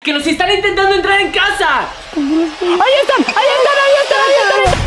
¡Que nos están intentando entrar en casa! ¡Ahí están! ¡Ahí están!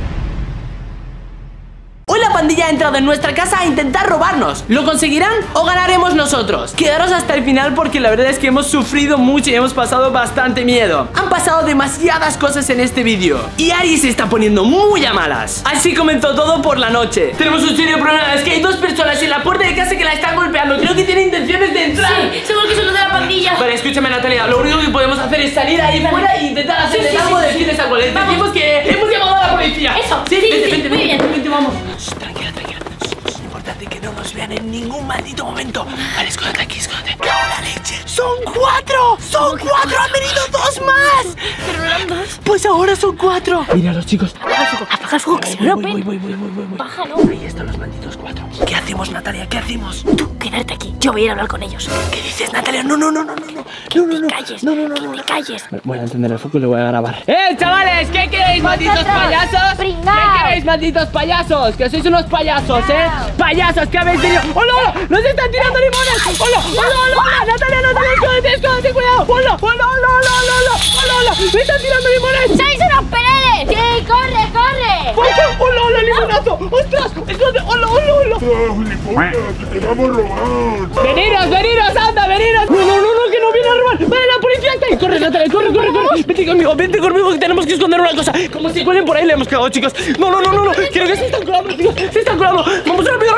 Hoy la pandilla ha entrado en nuestra casa a intentar robarnos. ¿Lo conseguirán o ganaremos nosotros? Quedaros hasta el final porque la verdad es que hemos sufrido mucho y hemos pasado bastante miedo. Han pasado demasiadas cosas en este vídeo y Ari se está poniendo muy a malas. Así comenzó todo por la noche. Tenemos un serio problema, es que hay dos personas en la puerta de casa que la están golpeando. Creo que tienen intenciones de entrar. Sí, seguro que son los de la pandilla. Vale, escúchame, Natalia, lo único que podemos hacer es salir ahí fuera e intentar hacerles algo, decirles algo. Les decimos que hemos llamado a la policía. Eso, sí, vente, muy bien. vente, vamos. Tranquila. Es importante que no nos vean en ningún maldito momento. Vale, escóndete aquí, escóndete. ¡Qué la leche! ¡Son 4! ¡Son 4! ¡Han venido 2 más! Pero no eran 2. Pues ahora son 4. Mira los chicos. Apaga el fuego, que se me rompen. Voy. Bájalo. Ahí están los malditos 4. ¿Qué hacemos, Natalia? ¿Qué hacemos? Tú, quédate aquí. Yo voy a ir a hablar con ellos. ¿Qué dices, Natalia? No. Que te calles. Que te calles. Voy a encender el foco y lo voy a grabar. Chavales! ¿Qué queréis, malditos payasos? Pringaos. ¿Qué queréis, malditos payasos? Que sois unos payasos, Payasos, ¿qué habéis venido? ¡Hola! ¡Nos están tirando limones! ¡Hola! Natalia, escóndete, cuidado. ¡Hola! ¡Me están tirando limones! ¡Sois unos peleles! ¡Sí, corre! ¡Hola, limonazo! ¡Ostras! ¡Escóndete! ¡Hola! ¡Que te vamos a robar! ¡Veniros, anda, veniros! No, que no viene a robar. Vale, la policía está ahí. Corre, Natalia, corre. Vente conmigo, que tenemos que esconder una cosa. Como se cuelen por ahí, le hemos cagado, chicos. No. Creo que se están colando, chicos. Vamos, rápido.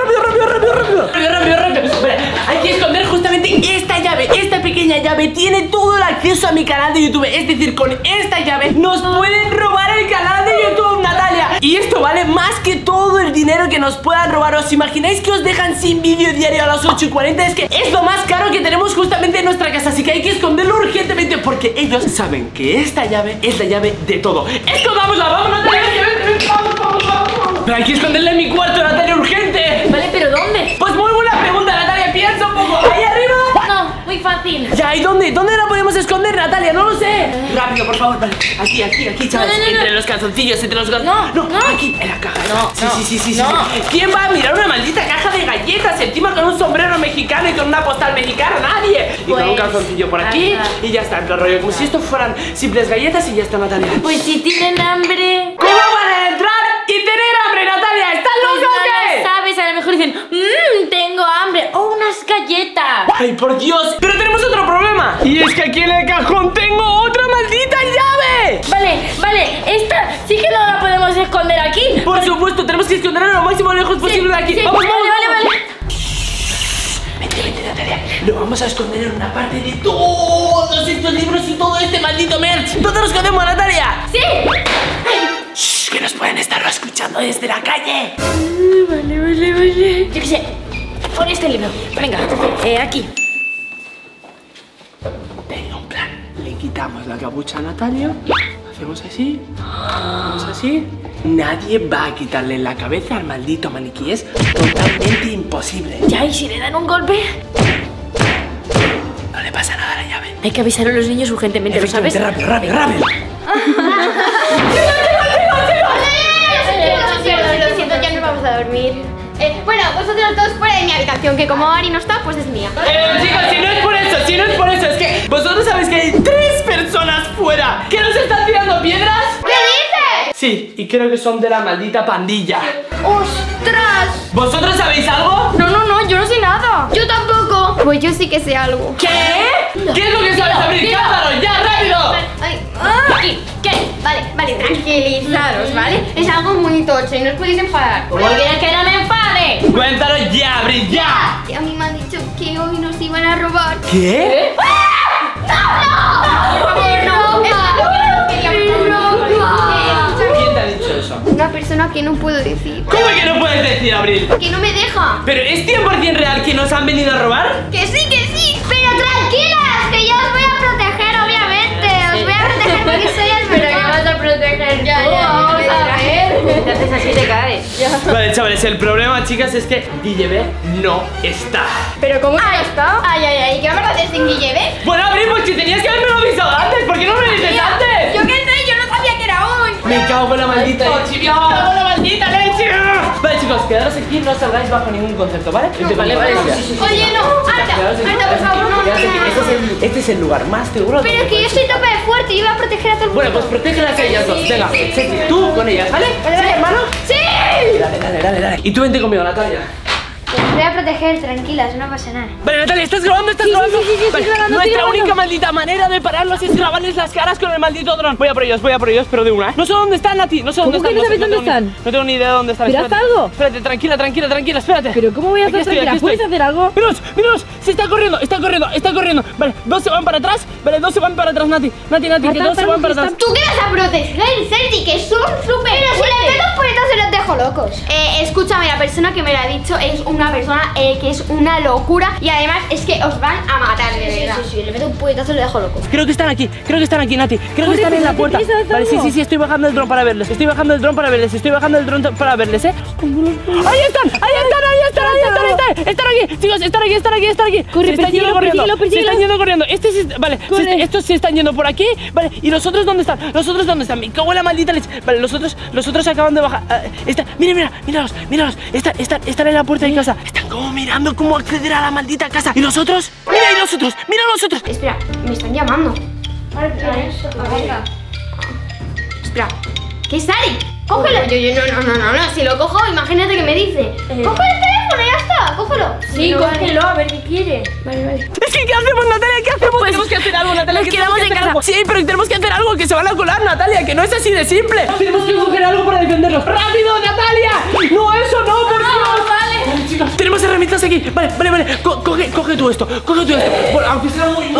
Vale, hay que esconder justamente esta llave. Esta pequeña llave tiene todo el acceso a mi canal de YouTube. Es decir, con esta llave nos pueden robar el canal de YouTube, Natalia. Y esto vale más que todo el dinero que nos puedan robar. ¿Os imagináis que os dejan sin vídeo diario a las 8:40? Es que es lo más caro que tenemos justamente en nuestra casa. Así que hay que esconderlo urgentemente porque ellos saben que esta llave es la llave de todo. ¡Escondámosla! ¡Vamos, Natalia! ¡Vamos! Pero hay que esconderla en mi cuarto, Natalia, urgente. Vale, ¿pero dónde? Pues muy buena pregunta, Natalia. Piensa un poco. ¿Ahí arriba? No, muy fácil. Ya, ¿y dónde? ¿Dónde la podemos esconder, Natalia? No lo sé. Rápido, por favor. Vale, aquí, chavales. No. Entre los calzoncillos, entre los No. Aquí, en la caja. No. Sí. No. ¿Quién va a mirar una maldita caja de galletas encima con un sombrero mexicano y con una postal mexicana? Nadie. Y con un Pues, calzoncillo por aquí y ya está, en plan rollo, como si esto fueran simples galletas y ya está, Natalia. Pues si tienen hambre. ¿Cómo van a entrar y tener hambre, Natalia? ¿Estás Pues loca o no qué? lo sabes, a lo mejor dicen, tengo hambre. O unas galletas. ¡Ay, por Dios! ¡Pero tenemos otro problema! Y es que aquí en el cajón tengo otra maldita llave. Vale, esta sí que no la podemos esconder aquí. Por supuesto, tenemos que esconderla lo máximo lejos posible de aquí. Sí, ¡Vamos! vale. Vente, Natalia. Lo vamos a esconder en una parte de todos estos libros y todo este maldito merch. ¿Dónde nos escondemos, Natalia? Sí. Shh, que nos pueden estar escuchando desde la calle. Vale. Yo qué sé. Pon este libro. Venga, aquí. Tengo un plan. Le quitamos la capucha a Natalia. Hacemos así. Hacemos así. Nadie va a quitarle la cabeza al maldito maniquí. Es totalmente imposible. Ya, ¿y si le dan un golpe? No le pasa nada a la llave. Hay que avisar a los niños urgentemente, ¿lo sabes? Rápido. Lo siento, ya nos vamos a dormir. Bueno, vosotros dos fuera de mi habitación, que como Ari no está, pues es mía. Chicos, si no es por eso, es que vosotros sabéis que hay 3 personas fuera que nos están tirando piedras. ¿Qué dices? Sí, y creo que son de la maldita pandilla. ¡Ostras! ¿Vosotros sabéis algo? No, yo no sé nada. Yo tampoco. Pues yo sí que sé algo. ¿Qué? ¿Qué es lo que sabes abrir? ¡Cántalo, ya, rápido! Ay, Aquí, ¿qué? Vale, tranquilizaros, ¿vale? Es algo muy tocho y no os podéis enfadar. ¿Cómo quieres que no me enfade? Cuéntalo ya, Abril, ya. A mí me han dicho que hoy nos iban a robar. ¿Qué? ¿Quién te ha dicho eso? Una persona que no puedo decir. ¿Cómo que no puedes decir, Abril? Que no me deja. ¿Pero es 100% real que nos han venido a robar? Que sí. Pero tranquilas, que yo os voy a proteger, obviamente. Os voy a proteger porque soy el Pero que mejor. vas a proteger ya, Vamos a ver. Te haces así te caes. Vale, chavales, el problema, chicas, es que Guillebe no está. Pero ¿cómo que no está? Ay, ¿qué vamos a hacer sin Guillebe? Bueno, Abril, pues si tenías que haberme avisado antes, ¿por qué no me lo dices antes? Yo qué sé, yo no sabía que era hoy. Me cago en la maldita leche. Me cago en la maldita leche. Vale, chicos, Chicos, quedaros aquí, no salgáis bajo ningún concepto, ¿vale? Vale, sí. Oye, no, Arta, por favor, no. Este es el lugar más seguro. Pero que yo soy tope de fuerte y iba a proteger a todo el mundo. Bueno, pues protégelas a ellas dos. Venga, Ceci, tú con ellas, ¿vale? Vale, hermano. ¡Sí! Dale. Y tú vente conmigo, Natalia. Os voy a proteger, tranquilas, no pasa nada. Vale, Natalia, ¿estás grabando? ¿Estás grabando? Sí, estoy grabando, Nuestra estoy única grabando. maldita manera de pararlos es grabarles las caras con el maldito dron. Voy a por ellos, pero de una, ¿eh? No sé dónde están, Nati, no sé dónde ¿Cómo están. que no sabes dónde tengo están? No tengo ni idea de dónde están. ¿Pero haz Espérate. algo? Espérate, tranquila, espérate. Pero ¿cómo voy a Aquí hacer estoy, tranquila? aquí ¿Puedes estoy. hacer algo? Míralos, se está corriendo. Vale, dos se van para atrás, dos se van para atrás, Nati, que dos se van para atrás. ¿Tú qué vas a proteger, Sergi? Que son súper. Pero si les meto un puñetazo los dejo locos. Escúchame, la persona que me lo ha dicho es una persona que es una locura. Y además es que os van a matar, de verdad. Sí, le meto un puñetazo y le dejo loco. Creo que están aquí, Nati. Creo que están en la puerta. Vale, sí, estoy bajando el dron para verles. Estoy bajando el dron para verles, ¿eh? ¡Ahí están! ¡Están aquí! Chicos, están aquí. Corre, Se están yendo corriendo. persíguelo. Se están yendo corriendo. Vale, Corre. estos se están yendo por aquí. Vale, ¿y los otros dónde están? Me cago en la maldita leche. Vale, los otros acaban de bajar. Míralos. Están en la puerta de casa. Están como mirando cómo acceder a la maldita casa. ¿Y los otros? Mira los otros. Espera, me están llamando. Venga. Espera. ¿Qué es Ari? Cógelo. No. Si lo cojo, imagínate que me dice. Coge el teléfono, ya está. Cógelo. Sí, cógelo, a ver qué quiere. Vale. Es que, ¿qué hacemos, Natalia? ¿Qué hacemos? Tenemos que hacer algo, Natalia. nos quedamos en casa. Sí, pero tenemos que hacer algo, que se van a colar, Natalia, que no es así de simple. Tenemos que coger algo para defenderlos. ¡Rápido, Natalia! No, eso no, por Dios. Vale, chicos, tenemos herramientas aquí. Vale. Coge tú esto. Bueno, aunque sea muy...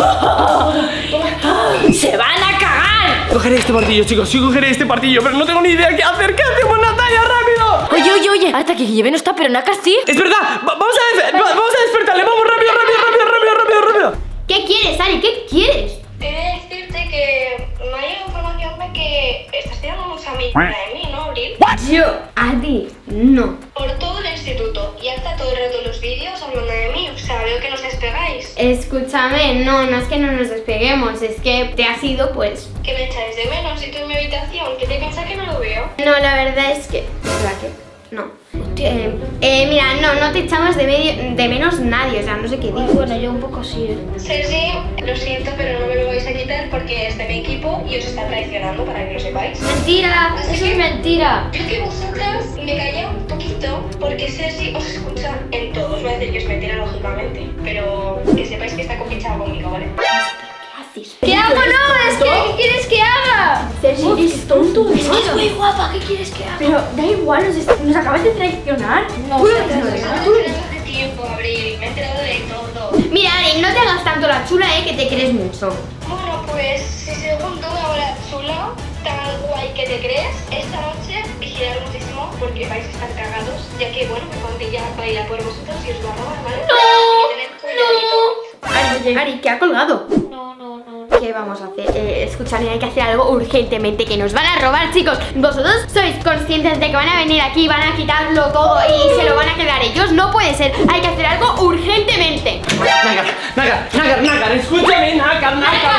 ¡Se van a cagar! Cogeré este martillo, chicos. Sí, cogeré este martillo, pero no tengo ni idea qué hacer. ¿Qué hacemos, Natalia? ¡Rápido! Oye, Arta, que lleve no está, pero Naka sí. Es verdad. Vamos a despertarle. Vamos, rápido. ¿Qué quieres, Ari? ¿Qué quieres? Quería decirte que me ha llegado información de que estás tirando mucha amiga de mí, ¿no, Abril? Yo. A ti. No. Por todo el instituto y hasta todo el rato los vídeos hablando de mí, o sea, veo que nos despegáis. Escúchame, no es que no nos despeguemos, es que te has ido, pues. Que me echáis de menos y tú en mi habitación, que te piensas que no lo veo. No, la verdad es que. Espera, ¿qué? No. Mira, no te echamos de menos nadie, o sea, no sé qué digo. Bueno, yo un poco sí. Sergi, lo siento, pero no me lo vais a quitar porque es de mi equipo y os está traicionando, para que lo sepáis. Mentira, Así eso que- es mentira. Yo que vosotras me callé un poquito porque Sergi os escucha en todo. Os voy a decir que es mentira, lógicamente, pero que sepáis que está compinchado conmigo, ¿vale? ¿Qué hago? No, es que ¿qué quieres que haga? Sergi, eres tonto. Es que es muy guapa, ¿qué quieres que haga? Pero da igual, nos acabas de traicionar. Me he enterado hace tiempo, Abril, me he enterado de todo. Mira, Ari, no te hagas tanto la chula, que te crees mucho. Bueno, pues si según tú ahora chula, tan guay que te crees, esta noche vigilar muchísimo porque vais a estar cagados, ya que bueno, mi pandilla va a ir a por vosotros y os va a robar, ¿vale? No. Ari, ¿qué ha colgado? No. ¿Qué vamos a hacer? Escuchad, hay que hacer algo urgentemente, que nos van a robar, chicos. ¿Vosotros sois conscientes de que van a venir aquí, van a quitarlo todo y se lo van a quedar ellos? No puede ser, hay que hacer algo urgentemente. Nácar, escúchame, Nácar,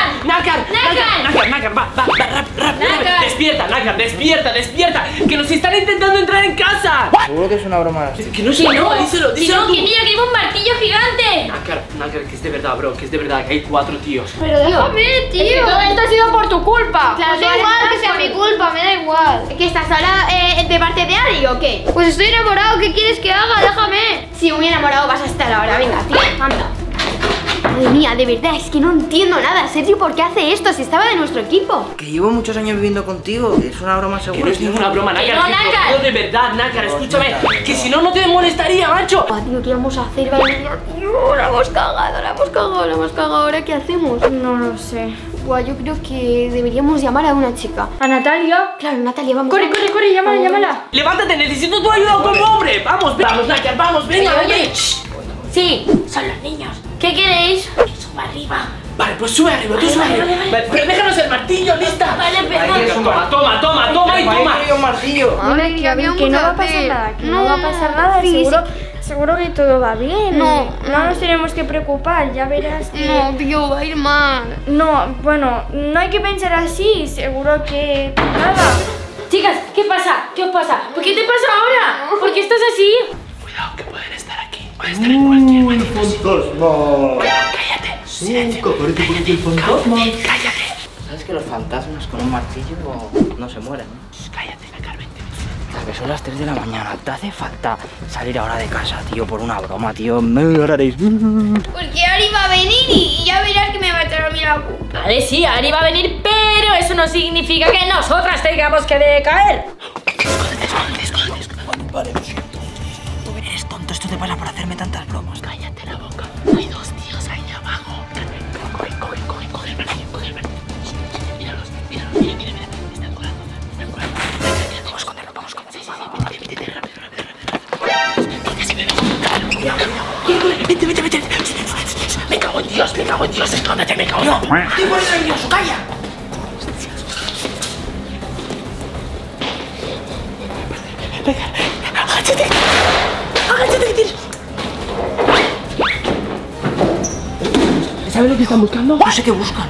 va, despierta, que nos están intentando entrar en casa. Seguro que es una broma. Que no sé, no, díselo tú. que lleva un martillo gigante. Nácar, que es de verdad, bro, que hay 4 tíos. Pero déjame, tío. Todo esto ha sido por tu culpa. Claro, da igual que sea mi culpa, me da igual. ¿Que estás ahora de parte de Ari o qué? Pues estoy enamorado, ¿qué quieres que haga? Déjame. Si muy enamorado vas a estar ahora, venga, tío, anda. Madre mía, de verdad, es que no entiendo nada. Sergio, ¿por qué hace esto? Si estaba de nuestro equipo. Que llevo muchos años viviendo contigo. Es una broma Que seguro. no es ninguna broma, Nácar, no, que Nácar. no, de verdad, Nácar, escúchame, que si no, no te molestaría, macho. Ah, tío, ¿qué vamos a hacer? Vale, tío, la hemos cagado. ¿Ahora qué hacemos? No lo sé. Buah, yo creo que deberíamos llamar a una chica. ¿A Natalia? Claro, Natalia, vamos. Corre, llámala. Levántate, necesito tu ayuda como hombre. Vamos, Nácar, vamos, venga, Oye, oye. Sí, son los niños. ¿Qué queréis? Que suba arriba. Vale, pues sube arriba, tú sube arriba. Vale, pero déjanos el martillo, lista. Vale, Toma y toma. un martillo. Madre mía, Que no va a pasar nada, que no va a pasar nada, sí, seguro que todo va bien. No. No nos tenemos que preocupar, ya verás que... No, tío, va a ir mal. No, bueno, no hay que pensar así, seguro que nada. Chicas, ¿qué pasa? ¿Qué os pasa? ¿Por qué te pasa ahora? ¿Por qué estás así? Cuidado, que pueden estar aquí. Pueden estar en cualquier manera. ¡Fantasma! Cállate. Silencio. Cállate. ¿Sabes que los fantasmas con un martillo no se mueren? Cállate, Nácar, vente. Que son las 3 de la mañana. ¿Te hace falta salir ahora de casa, tío, por una broma, tío? Me lloraréis. Porque Ari va a venir y ya verás que me va a echar a mí la culpa. Vale, sí, Ari va a venir, pero eso no significa que nosotras tengamos que decaer. Vale, lo siento. Tú eres tonto, esto te pasa por hacerme tantas bromas. Cállate la boca. Hay dos tíos ahí abajo. Coge el martillo. Míralos. Mira. Están colando. Vamos a esconderlo, vamos a esconderlo. Vete rápido. Porque si me veo. Vete. Me cago en Dios. Escóndete, me cago en Dios. ¡Estoy por eso nervioso, calla! Agáchate, que tienes. ¿Sabes lo que están buscando? No sé qué buscan.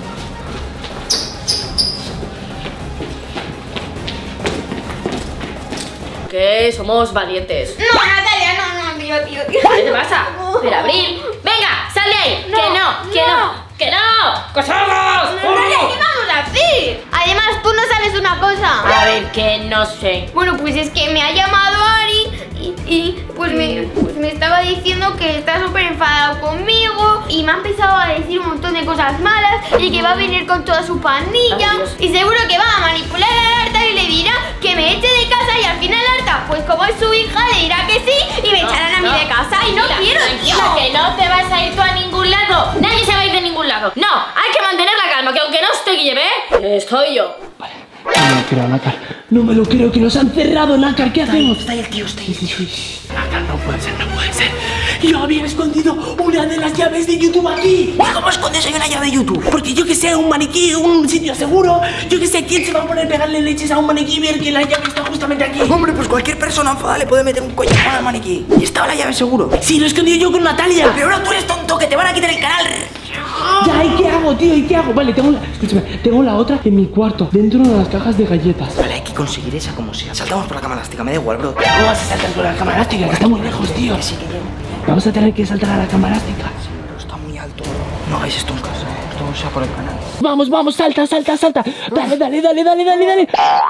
Que somos valientes. No, Natalia, no, tío. ¿Qué te pasa? Pero Abril, venga, sal de ahí. Que no. Natalia, ¿qué vamos a hacer? Además, tú no sabes una cosa. A ver, que no sé. Bueno, pues es que me ha llamado Ari y pues me estaba diciendo que está súper enfadado conmigo y me ha empezado a decir un montón de cosas malas y que va a venir con toda su pandilla. Ay, Dios. Y seguro que va a manipular a Arta y le dirá que me eche de casa y al final Arta, pues como es su hija, le dirá que sí y me echarán a mí de casa y no quiero, tío. Tranquila, que no te vas a ir tú a ningún lado. Nadie se va a ir de ningún lado. No, hay que mantener la calma, que aunque no esté Guille, estoy yo. No me lo creo, Nácar. No me lo creo, que nos han cerrado, Nácar. ¿Qué hacemos? Está ahí el tío, está ahí el tío. Nácar, no puede ser. Yo había escondido una de las llaves de YouTube aquí. ¿Y cómo escondes ahí una llave de YouTube? Porque yo que sé, un maniquí, un sitio seguro. Yo que sé, ¿quién se va a poner a pegarle leches a un maniquí y ver que la llave está justamente aquí? Hombre, pues cualquier persona enfadada le puede meter un collazo al maniquí. Y estaba la llave seguro. Sí, lo he escondido yo con Natalia. Pero ahora tú eres tonto, que te van a quitar el canal. Ya, ¿y qué hago, tío? ¿Y qué hago? Vale, escúchame, tengo la otra en mi cuarto, dentro de las cajas de galletas. Vale, hay que conseguir esa como sea. Saltamos por la cama elástica, me da igual, bro. ¿Cómo vas a saltar por la cama elástica? Que está muy lejos, tío. Que sí que llego. Vamos a tener que saltar a la cama elástica. Pero está muy alto. No hagáis esto en casa, esto sea por el canal. Vamos, salta. Dale. Vale,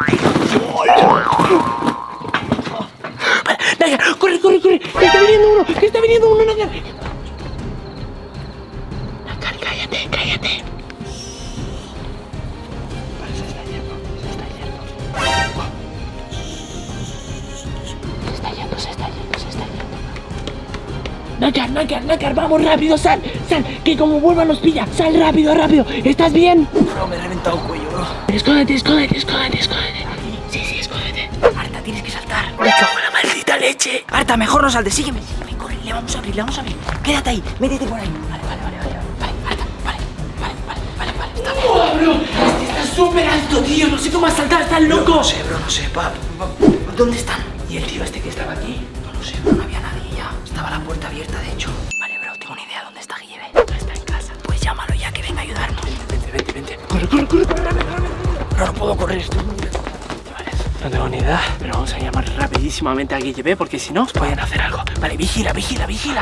Nácar, corre. Que está viniendo uno, Nácar. Nácar, cállate. Vale, se está yendo. Se está yendo. Nácar, vamos rápido, sal, que como vuelva nos pilla. Sal rápido. ¿Estás bien? Bro, me he reventado el cuello, bro. Escóndete. Sí, escóndete. Arta, tienes que saltar. Me cago en la maldita leche. Arta, mejor no saltes, sígueme. Corre, le vamos a abrir. Quédate ahí, métete por ahí. Vale, Arta, vale. Está bien. ¡Oh, bro! Está súper alto, tío. No sé cómo has saltado, estás loco. No sé, bro, ¿Dónde están? ¿Y el tío este que estaba aquí? No lo sé, bro, no había nadie ya. Estaba la puerta abierta, de hecho. Vale, bro, tengo una idea. ¿Dónde está Guille? Está en casa. Pues llámalo ya, que venga a ayudarnos. Vente. Corre. Bro, no puedo correr, estoy muy lento. Vale, no tengo ni idea, pero vamos a llamar rapidísimamente a Guille, porque si no, nos pueden hacer algo. Vale, vigila. A ver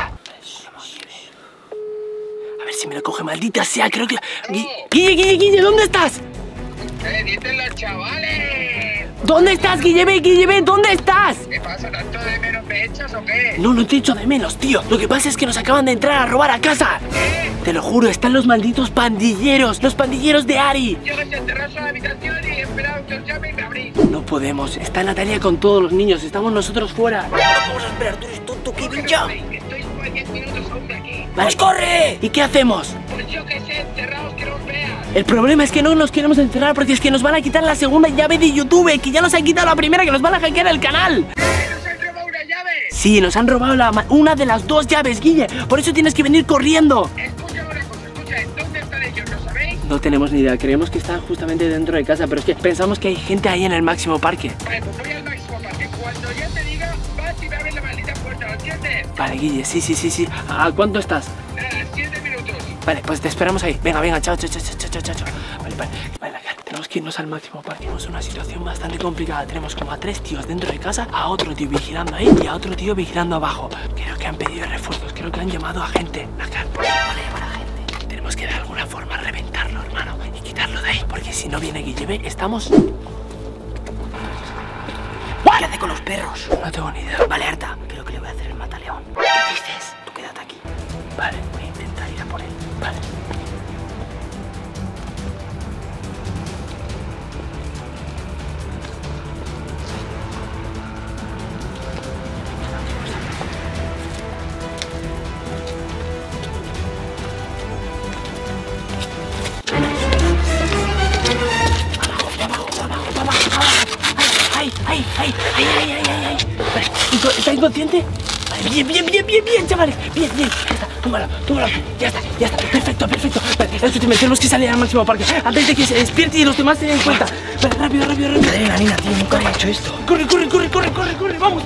si me lo coge, maldita sea, creo que... Guille, ¿dónde estás? ¿Qué dicen los chavales? ¿Dónde estás, Guille? ¿Dónde estás? ¿Qué pasa? ¿Tanto de menos me echas o qué? No te echo de menos, tío. Lo que pasa es que nos acaban de entrar a robar a casa. ¿Qué? Te lo juro, están los malditos pandilleros. Los pandilleros de Ari. Yo que se enterras a la habitación y he esperado que os llame y me abrís. No podemos. Está Natalia con todos los niños. Estamos nosotros fuera. No vamos a esperar, tú eres tonto, Kevin, ya. Estoy como a 10 minutos aún de aquí. ¡Pues corre! ¿Y qué hacemos? Pues yo que sé, encerrados que no os vean. El problema es que no nos queremos encerrar porque es que nos van a quitar la segunda llave de YouTube, que ya nos han quitado la primera, que nos van a hackear el canal. ¿Qué? ¿Nos han robado una llave? Sí, nos han robado una de las dos llaves, Guille. Por eso tienes que venir corriendo. Escucha una cosa, ¿dónde están ellos? ¿Lo sabéis? No tenemos ni idea, creemos que están justamente dentro de casa, pero es que pensamos que hay gente ahí en el Máximo Parque. Vale, pues voy al Máximo Parque. Cuando yo te diga, vas y me abres la maldita puerta, ¿lo entiendes? Vale, Guille, sí. ¿A cuánto estás? Nada, 7 minutos. Vale, pues te esperamos ahí. Venga, chao. Vale, tenemos que irnos al Máximo Parque. Tenemos una situación bastante complicada. Tenemos como a 3 tíos dentro de casa, a otro tío vigilando ahí y a otro tío vigilando abajo. Creo que han pedido refuerzos, creo que han llamado a gente. Acá, van a llamar a gente. Tenemos que de alguna forma reventarlo, hermano, y quitarlo de ahí, porque si no viene Guillebe, estamos... ¿Qué hace con los perros? No tengo ni idea. Vale, Arta, creo que le voy a hacer el mataleón. ¿Qué dices? Tú quédate aquí. Vale, voy a intentar ir a por él. Vale. ¡Ay! ¿Está inconsciente? Vale, bien, chavales. Bien. Ya está, tómalo. Ya está. Perfecto. Vale, escúchame, tenemos que salir al Máximo Parque antes de que se despierte y los demás se den cuenta. Vale, rápido. Adrenalina, tío, nunca había hecho esto. Corre. Vamos.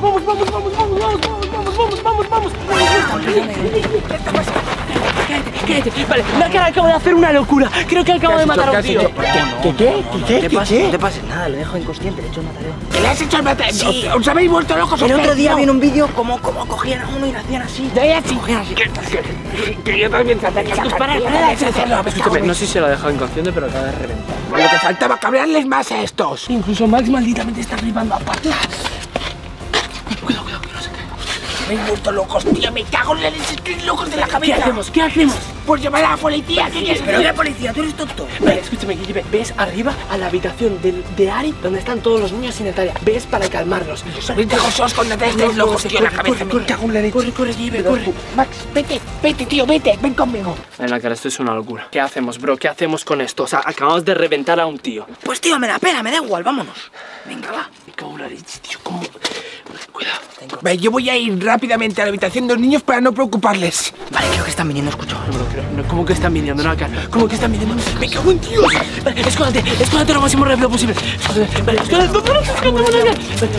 Cállate. Vale, la cara acaba de hacer una locura. Creo que acabo de matar a un tío. ¿Qué pasa? No te pases nada, lo dejo inconsciente, le he hecho el mataleón. ¿Qué le has hecho al mataleón? Sí. ¿Os habéis vuelto locos? El otro día vi en un vídeo cómo cogían a uno y lo hacían así. Cogían así. Que yo también traté de hacerlo. Escúchame, no sé si se lo ha dejado inconsciente, pero acaba de reventar. Lo que faltaba, cabrearles más a estos. Incluso Max malditamente está flipando aparte. Cuidado, que no se caiga. Me he vuelto locos, tío. Me cago en la leche. Estoy locos de la cabeza. ¿Qué hacemos? Pues llamar a la policía. ¿Qué quieres? Pero qué policía, tú eres tonto. Vale, escúchame, Guille, ves arriba a la habitación de Ari, donde están todos los niños sin Natalia. Ves para calmarlos. Sois dejosos con Natalia. Estáis locos, tío. La cabeza me cago en la leche. Corre, Guille, corre. Max, vete, tío, vete. Ven conmigo. En la cara, esto es una locura. ¿Qué hacemos, bro? ¿Qué hacemos con esto? O sea, acabamos de reventar a un tío. Pues tío, me la pela, me da igual, vámonos. Venga, va. Me cago en la leche, tío. ¿Cómo? Cuidado. Vale, yo voy a ir rápidamente a la habitación de los niños para no preocuparles. Vale, creo que están viniendo, escucho. No, ¿cómo que están viniendo? No, acá. ¿Cómo que están viniendo? Me cago en Dios. Vale, escóndete lo más rápido posible. Vale, escóndete.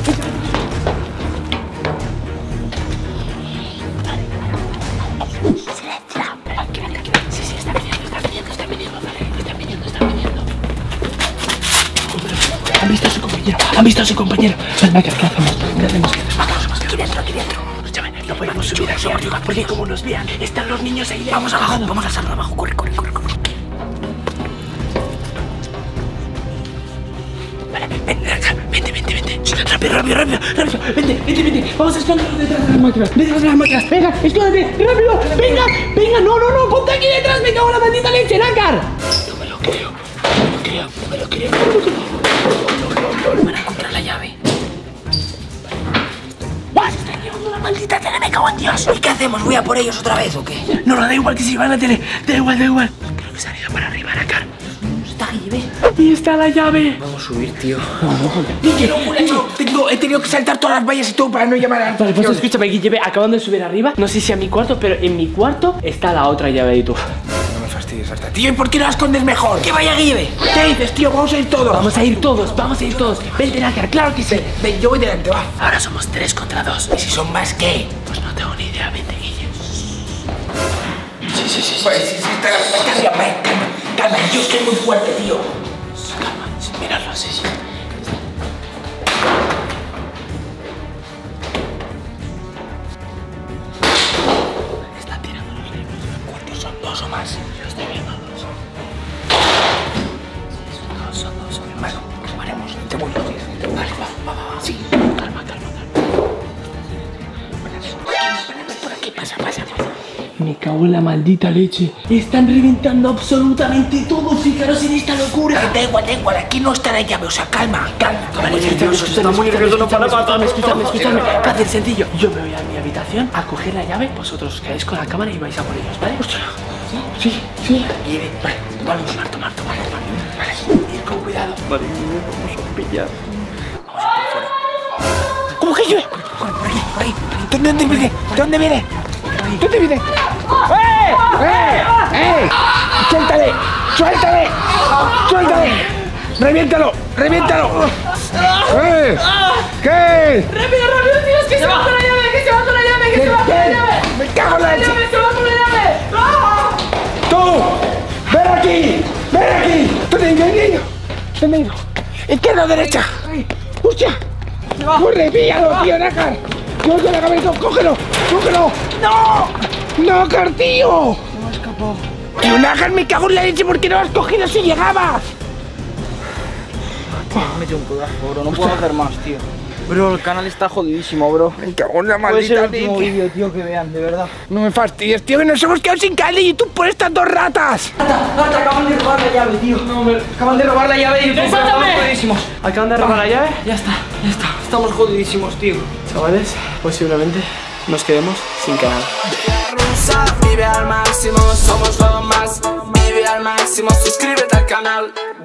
Sí, están viniendo. Han visto a su compañero. Vale, ¿qué hacemos? Aquí dentro. Escúchame, no podemos subir aquí arriba porque como nos vean, están los niños ahí. Vamos abajo, vamos a saltar abajo. Corre. Vale, vente. Rápido. Vente. Vamos a escondernos detrás de las máquinas. Venga, escóndete, rápido. Venga. No. Ponte aquí detrás, me cago en la maldita leche, Nácar. No me lo creo. Van a encontrar la llave. Se está llevando la maldita tele, me cago en Dios. ¿Y qué hacemos? ¿Voy a por ellos otra vez o qué? No, da igual que se llevan la tele. Da igual. Creo que se han ido para arriba, Nácar. Está Guille. Y está la llave. Vamos a subir, tío. ¡Qué locura! He tenido que saltar todas las vallas y todo para no llamar a la Vale, pues policía. escúchame, Guille, acaban de subir arriba. No sé si a mi cuarto, pero en mi cuarto está la otra llave de tu. No me fastidies, hasta tío. ¿Y por qué no la escondes mejor? ¡Que vaya Guille! ¿Qué dices, tío? Vamos a ir todos. Vamos a ir todos. Vente, Nácar, claro que sí. Ven, yo voy delante, va. Ahora somos 3 contra 2. ¿Y si son más qué? Pues no tengo ni idea, vente, Guille. Sí. Pues sí, está bien, calma. Yo estoy muy fuerte, tío. Calma, sin mirarlo, sí. Están tirando los libros. ¿Cuántos son? ¿2 o más? Yo estoy viendo 2. Sí, son 2. Vale, haremos. Te voy a decir. Vale, va. Sí. Calma. Por aquí, pasa. Me cago en la maldita leche. Están reventando absolutamente todo. Fijaros en esta locura. Da igual. Aquí no está la llave. O sea, calma. Vale, escúchame. Fácil, sencillo. Yo me voy a mi habitación a coger la llave. Vosotros os quedáis con la cámara y vais a por ellos, ¿vale? Sí. Vale, vamos a tomar. Vale, ir con cuidado. Vale, vamos a pillar. ¿Cómo que llueve? Por ahí. ¿Dónde viene? ¡Eh! ¡Suéltale! ¡Reviéntalo! ¿Qué? ¡Rápido, tíos! ¡Que se va con la llave! ¡Me cago en la leche! ¡Se va con la llave! ¡Ah! ¡Tú! ¡Ven aquí! ¡Tú niño! Se me ha ido. Izquierda o derecha. ¡Hostia! ¡Corre, píllalo, tío, Nácar! ¡No te la cabeza! ¡Cógelo! ¡Cógelo! ¡No! ¡Nácar, tío! Se me ha escapado. Tío, Nácar, me cago en la leche. ¿Por qué no lo has cogido si llegabas? Me he metido un codazo, bro. No puedo hacer más, tío. Bro, el canal está jodidísimo, bro. Me cago en la Puede ser el maldita último leche. vídeo, tío, que vean, de verdad. No me fastidies, tío, que nos hemos quedado sin canal de YouTube por estas dos ratas. Te acaban de robar la llave, tío. No, hombre. Acaban de robar la llave de YouTube. ¡Desátame! Estamos jodidísimos. Acaban de robar la llave. Ya está. Estamos jodidísimos, tío. Chavales, posiblemente nos quedemos sin canal. Vive al máximo, somos lo más. Vive al máximo, suscríbete al canal.